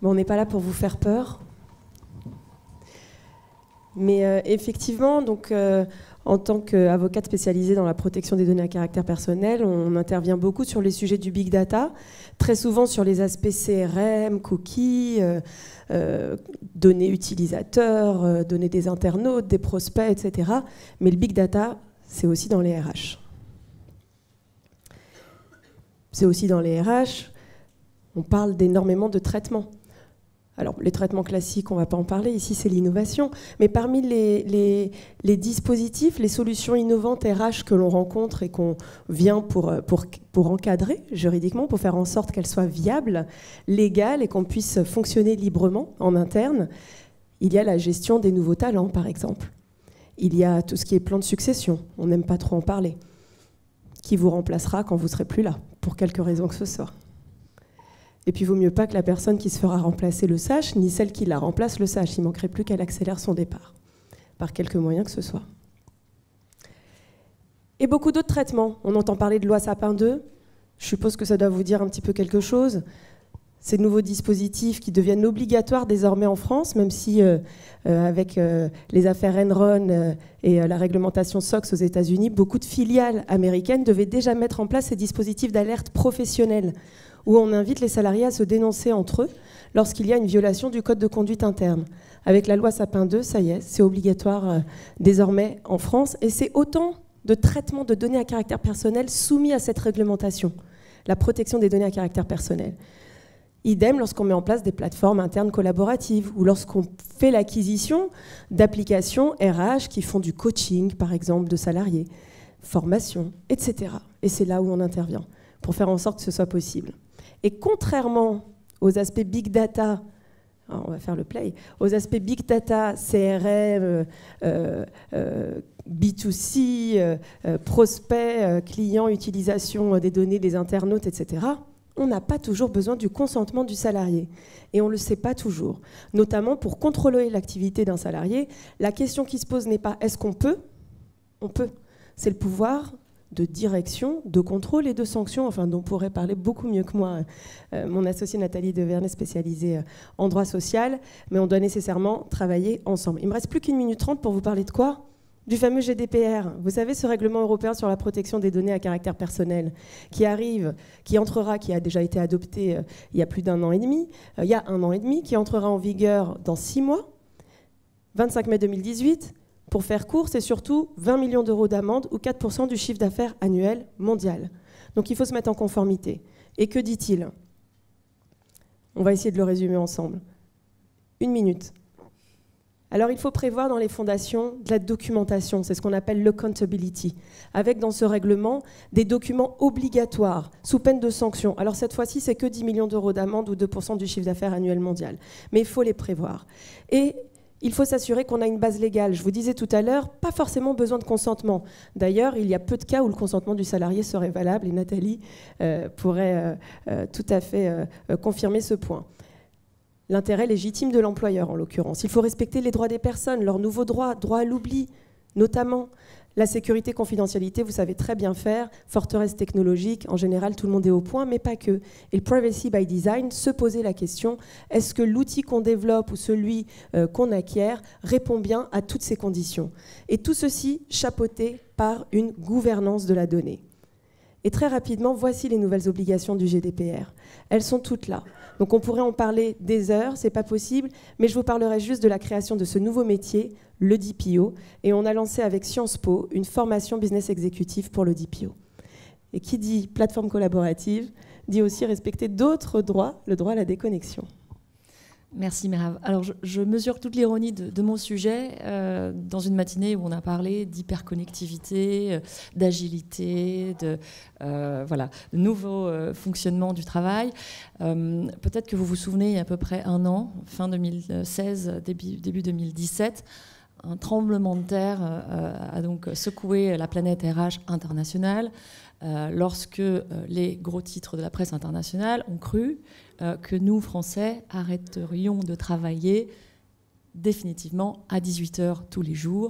Bon, on n'est pas là pour vous faire peur. Mais effectivement, donc, en tant qu'avocate spécialisée dans la protection des données à caractère personnel, on intervient beaucoup sur les sujets du big data, très souvent sur les aspects CRM, cookies, données utilisateurs, données des internautes, des prospects, etc. Mais le big data, c'est aussi dans les RH. C'est aussi dans les RH, on parle d'énormément de traitements. Alors, les traitements classiques, on ne va pas en parler, ici c'est l'innovation, mais parmi les dispositifs, les solutions innovantes RH que l'on rencontre et qu'on vient pour encadrer juridiquement, pour faire en sorte qu'elles soient viables, légales et qu'on puisse fonctionner librement en interne, il y a la gestion des nouveaux talents, par exemple. Il y a tout ce qui est plan de succession, on n'aime pas trop en parler, qui vous remplacera quand vous ne serez plus là, pour quelque raison que ce soit. Et puis, il vaut mieux pas que la personne qui se fera remplacer le sache, ni celle qui la remplace le sache. Il ne manquerait plus qu'elle accélère son départ, par quelque moyen que ce soit. Et beaucoup d'autres traitements. On entend parler de loi Sapin 2. Je suppose que ça doit vous dire un petit peu quelque chose. Ces nouveaux dispositifs qui deviennent obligatoires désormais en France, même si avec les affaires Enron et la réglementation SOX aux États-Unis, beaucoup de filiales américaines devaient déjà mettre en place ces dispositifs d'alerte professionnelle, où on invite les salariés à se dénoncer entre eux lorsqu'il y a une violation du code de conduite interne. Avec la loi Sapin 2, ça y est, c'est obligatoire désormais en France, et c'est autant de traitements de données à caractère personnel soumis à cette réglementation, la protection des données à caractère personnel. Idem lorsqu'on met en place des plateformes internes collaboratives ou lorsqu'on fait l'acquisition d'applications RH qui font du coaching, par exemple, de salariés, formation, etc. Et c'est là où on intervient, pour faire en sorte que ce soit possible. Et contrairement aux aspects big data, on va faire le play, aux aspects big data, CRM, B2C, prospect, client, utilisation des données des internautes, etc., on n'a pas toujours besoin du consentement du salarié. Et on ne le sait pas toujours. Notamment pour contrôler l'activité d'un salarié, la question qui se pose n'est pas est-ce qu'on peut ? On peut. C'est le pouvoir de direction, de contrôle et de sanction, enfin dont pourrait parler beaucoup mieux que moi mon associée Nathalie Devernay, spécialisée en droit social, mais on doit nécessairement travailler ensemble. Il ne me reste plus qu'1 minute 30 pour vous parler de quoi ? Du fameux GDPR. Vous savez, ce règlement européen sur la protection des données à caractère personnel qui arrive, qui entrera, qui a déjà été adopté il y a plus d'1 an et demi, il y a 1 an et demi, qui entrera en vigueur dans 6 mois, 25 mai 2018. Pour faire court, c'est surtout 20 millions d'euros d'amende ou 4% du chiffre d'affaires annuel mondial. Donc il faut se mettre en conformité. Et que dit-il ? On va essayer de le résumer ensemble. 1 minute. Alors il faut prévoir dans les fondations de la documentation, c'est ce qu'on appelle l'accountability, avec dans ce règlement des documents obligatoires, sous peine de sanction. Alors cette fois-ci, c'est que 10 millions d'euros d'amende ou 2% du chiffre d'affaires annuel mondial. Mais il faut les prévoir. Et il faut s'assurer qu'on a une base légale. Je vous disais tout à l'heure, pas forcément besoin de consentement. D'ailleurs, il y a peu de cas où le consentement du salarié serait valable, et Nathalie pourrait tout à fait confirmer ce point. L'intérêt légitime de l'employeur, en l'occurrence. Il faut respecter les droits des personnes, leurs nouveaux droits, droit à l'oubli, notamment. La sécurité, confidentialité, vous savez très bien faire, forteresse technologique, en général tout le monde est au point, mais pas que. Et le privacy by design, se poser la question, est-ce que l'outil qu'on développe ou celui qu'on acquiert répond bien à toutes ces conditions? Et tout ceci chapeauté par une gouvernance de la donnée. Et très rapidement, voici les nouvelles obligations du GDPR. Elles sont toutes là. Donc on pourrait en parler des heures, c'est pas possible, mais je vous parlerai juste de la création de ce nouveau métier, le DPO, et on a lancé avec Sciences Po une formation business exécutive pour le DPO. Et qui dit plateforme collaborative, dit aussi respecter d'autres droits, le droit à la déconnexion. Merci Merave. Alors je mesure toute l'ironie de mon sujet dans une matinée où on a parlé d'hyperconnectivité, d'agilité, de nouveau fonctionnement du travail. Peut-être que vous vous souvenez, il y a à peu près 1 an, fin 2016, début 2017, un tremblement de terre a donc secoué la planète RH internationale lorsque les gros titres de la presse internationale ont cru que nous, Français, arrêterions de travailler définitivement à 18h tous les jours,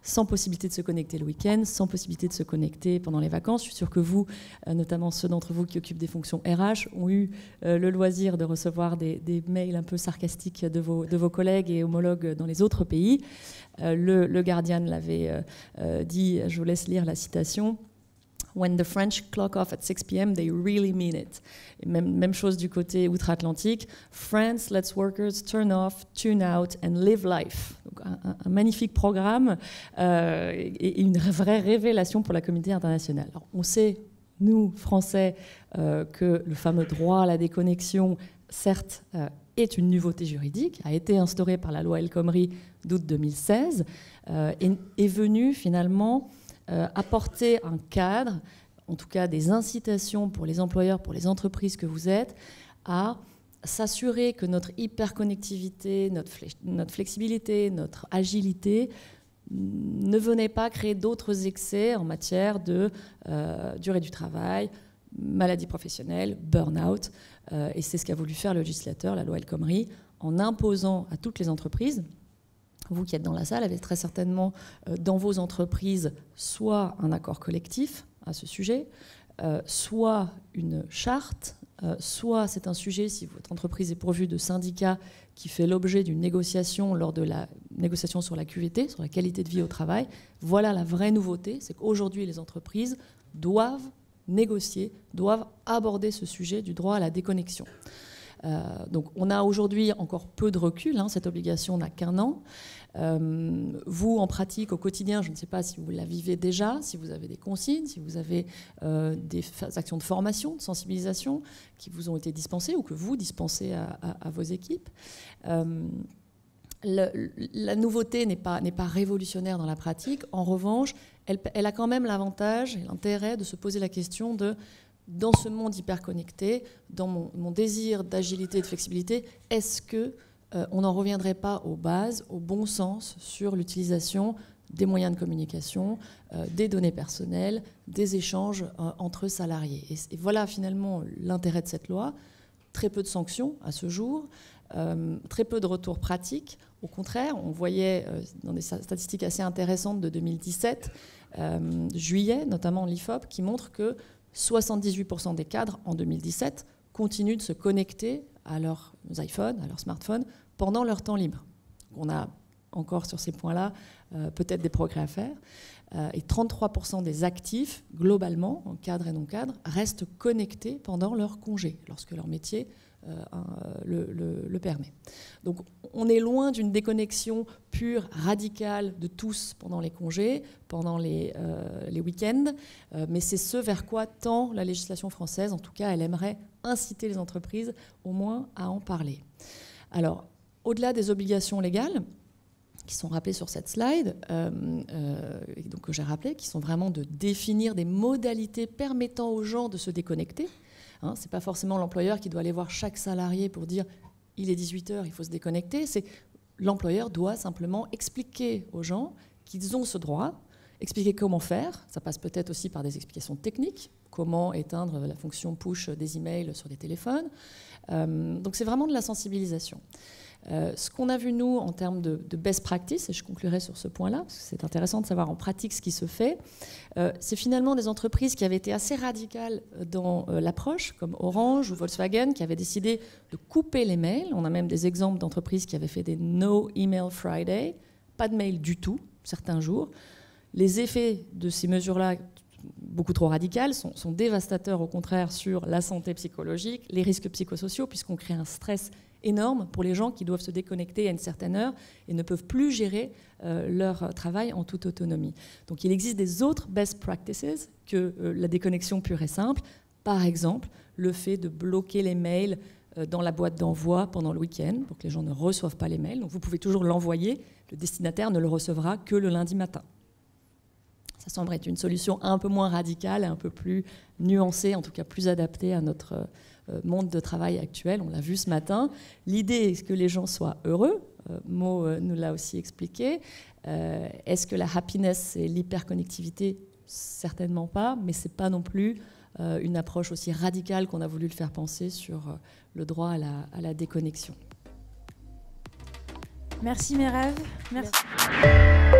sans possibilité de se connecter le week-end, sans possibilité de se connecter pendant les vacances. Je suis sûre que vous, notamment ceux d'entre vous qui occupent des fonctions RH, ont eu le loisir de recevoir des mails un peu sarcastiques de vos collègues et homologues dans les autres pays. Le Guardian l'avait dit, je vous laisse lire la citation. When the French clock off at 6 p.m., they really mean it. Et même chose du côté outre-Atlantique. France lets workers turn off, tune out and live life. Donc un magnifique programme et une vraie révélation pour la communauté internationale. Alors, on sait, nous, Français, que le fameux droit à la déconnexion, certes, est une nouveauté juridique, a été instauré par la loi El Khomri d'août 2016, et est venu finalement apporter un cadre, en tout cas des incitations pour les employeurs, pour les entreprises que vous êtes, à s'assurer que notre hyperconnectivité, notre flexibilité, notre agilité ne venait pas créer d'autres excès en matière de durée du travail, maladie professionnelle, burn-out. Et c'est ce qu'a voulu faire le législateur, la loi El Khomri, en imposant à toutes les entreprises. Vous qui êtes dans la salle avez très certainement dans vos entreprises soit un accord collectif à ce sujet, soit une charte, soit c'est un sujet, si votre entreprise est pourvue de syndicats, qui fait l'objet d'une négociation lors de la négociation sur la QVT, sur la qualité de vie au travail. Voilà la vraie nouveauté, c'est qu'aujourd'hui les entreprises doivent négocier, doivent aborder ce sujet du droit à la déconnexion. Donc on a aujourd'hui encore peu de recul, cette obligation n'a qu'un an. Vous, en pratique, au quotidien, je ne sais pas si vous la vivez déjà, si vous avez des consignes, si vous avez des actions de formation, de sensibilisation qui vous ont été dispensées ou que vous dispensez à vos équipes. La nouveauté n'est pas révolutionnaire dans la pratique. En revanche, elle a quand même l'avantage et l'intérêt de se poser la question de, dans ce monde hyper connecté, dans mon désir d'agilité et de flexibilité, est-ce qu'on n'en reviendrait pas aux bases, au bon sens sur l'utilisation des moyens de communication, des données personnelles, des échanges entre salariés. Et voilà finalement l'intérêt de cette loi. Très peu de sanctions à ce jour, très peu de retours pratiques. Au contraire, on voyait dans des statistiques assez intéressantes de 2017, juillet, notamment l'IFOP, qui montre que 78% des cadres en 2017 continuent de se connecter à leurs iPhones, à leurs smartphones, pendant leur temps libre. On a encore sur ces points-là peut-être des progrès à faire. Et 33% des actifs, globalement, en cadre et non cadre, restent connectés pendant leur congé, lorsque leur métier le permet. Donc on est loin d'une déconnexion pure, radicale de tous pendant les congés, pendant les week-ends, mais c'est ce vers quoi tend la législation française. En tout cas, elle aimerait inciter les entreprises au moins à en parler. Alors, au-delà des obligations légales, qui sont rappelées sur cette slide, donc que j'ai rappelé, qui sont vraiment de définir des modalités permettant aux gens de se déconnecter. Ce n'est pas forcément l'employeur qui doit aller voir chaque salarié pour dire « il est 18h, il faut se déconnecter ». L'employeur doit simplement expliquer aux gens qu'ils ont ce droit, expliquer comment faire. Ça passe peut-être aussi par des explications techniques, comment éteindre la fonction push des emails sur des téléphones. Donc c'est vraiment de la sensibilisation. Ce qu'on a vu, nous, en termes de best practice, et je conclurai sur ce point-là, parce que c'est intéressant de savoir en pratique ce qui se fait, c'est finalement des entreprises qui avaient été assez radicales dans l'approche, comme Orange ou Volkswagen, qui avaient décidé de couper les mails. On a même des exemples d'entreprises qui avaient fait des No Email Friday, pas de mail du tout, certains jours. Les effets de ces mesures-là, beaucoup trop radicales, sont dévastateurs au contraire sur la santé psychologique, les risques psychosociaux, puisqu'on crée un stress énorme pour les gens qui doivent se déconnecter à une certaine heure et ne peuvent plus gérer leur travail en toute autonomie. Donc il existe des autres best practices que la déconnexion pure et simple. Par exemple, le fait de bloquer les mails dans la boîte d'envoi pendant le week-end pour que les gens ne reçoivent pas les mails. Donc vous pouvez toujours l'envoyer, le destinataire ne le recevra que le lundi matin. Ça semble être une solution un peu moins radicale, un peu plus nuancée, en tout cas plus adaptée à notre monde de travail actuel. On l'a vu ce matin. L'idée est que les gens soient heureux. Mo nous l'a aussi expliqué. Est-ce que la happiness et l'hyperconnectivité? Certainement pas, mais ce n'est pas non plus une approche aussi radicale qu'on a voulu le faire penser sur le droit à la déconnexion. Merci Merev. Merci.